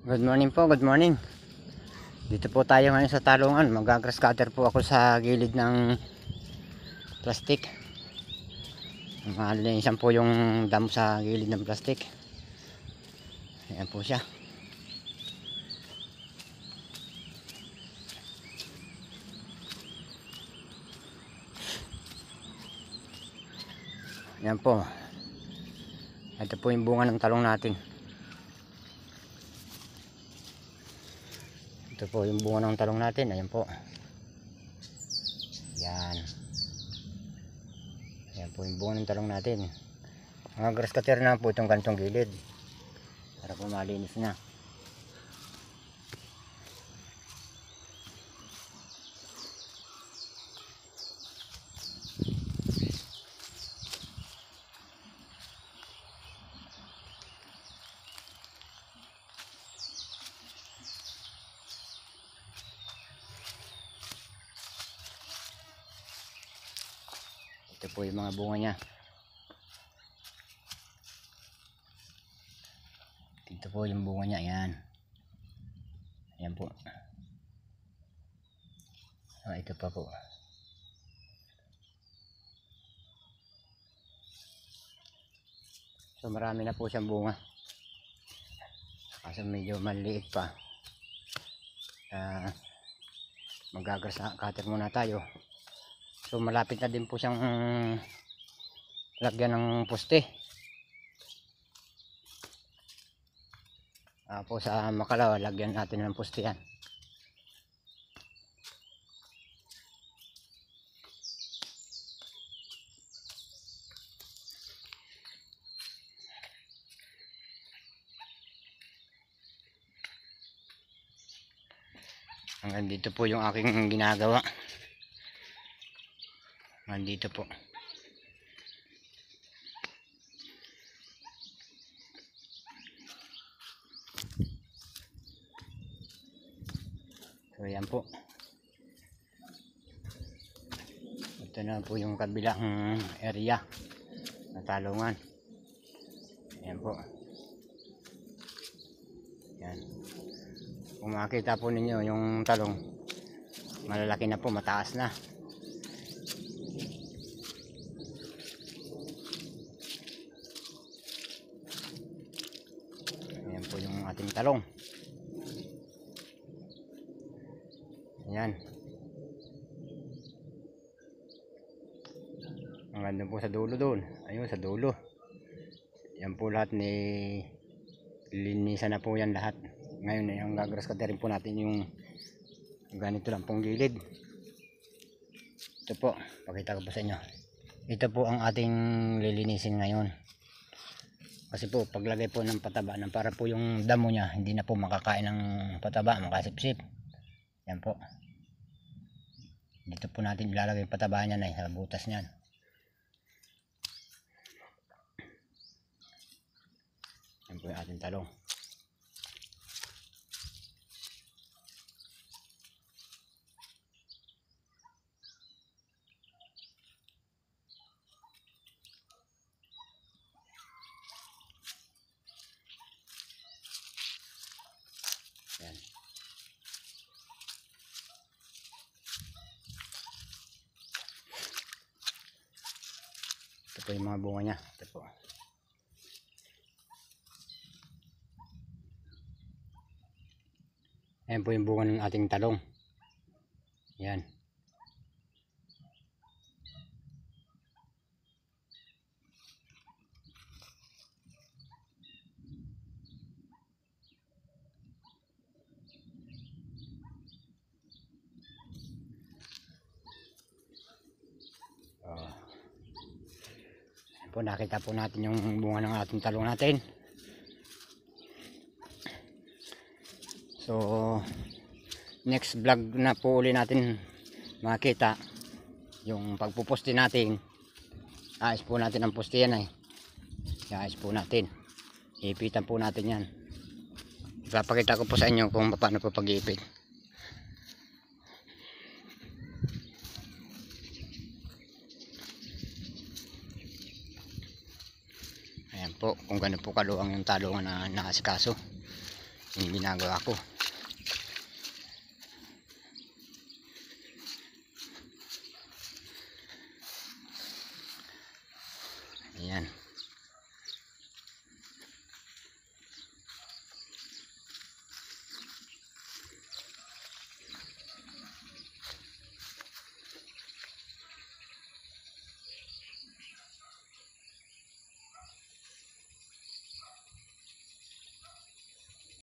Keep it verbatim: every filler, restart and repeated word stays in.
Good morning po, good morning. Dito po tayo ngayon sa talungan. Mag-grass cutter po ako sa gilid ng plastic. Malinisan po yung dam sa gilid ng plastic. Ayan po siya. Ayan po. Ito po yung bunga ng talong natin. Ito po yung bunga ng talong natin. Ayan po. Yan. Ayan po yung bunga ng talong natin. Mga grass cutter na po itong kantong gilid. Para po malinis na. Ito po yung mga bunga niya. Ito po yung bunga niya. Ayan. Ayan po. Ah, ito pa po. So marami na po siyang bunga. Kaso medyo maliit pa. Uh, Mag-grass cutter muna tayo. So malapit na din po siyang um, lagyan ng poste. Uh, po sa Makalawa, lagyan natin ng poste yan. Hanggang dito po yung aking ginagawa. Nandito po. So yan po. Ito na po yung kabilang area na talungan. Yan po. Yan. Kung makita po ninyo yung talong, malalaki na po, mataas na. Yan po yung ating talong. Yan. Ang ganda po sa dulo doon. Ayun sa dulo. Yan po lahat ni linisan na po yan lahat. Ngayon ay ang grass cutter rin po natin yung ganito lang pong gilid. Ito po, pakita ko po sa inyo. Ito po ang ating lilinisin ngayon. Kasi po paglagay po ng pataba ng para po yung damo niya hindi na po makakain ng pataba, makasipsip. Yan po. Dito po natin ilalagay yung pataba niyan ay sa butas niyan. Yan po yung ating talong. Yan. Ito po yung mga bunga niya. Ito po. Ayan po yung bunga ng ating talong. Yan. Oh. Ayan po, nakita po natin yung bunga ng ating talong natin. So next vlog na po uli natin makita yung pagpuposte natin. Ayos po natin ang poste yan ay. Ayos po natin. Iipitan po natin yan. Ipapakita ko po sa inyo kung paano po pag-iipit. Ayan po kung gano'n po kaluwang yung talungan na naasikaso. yung ginagawa ko. Ayan.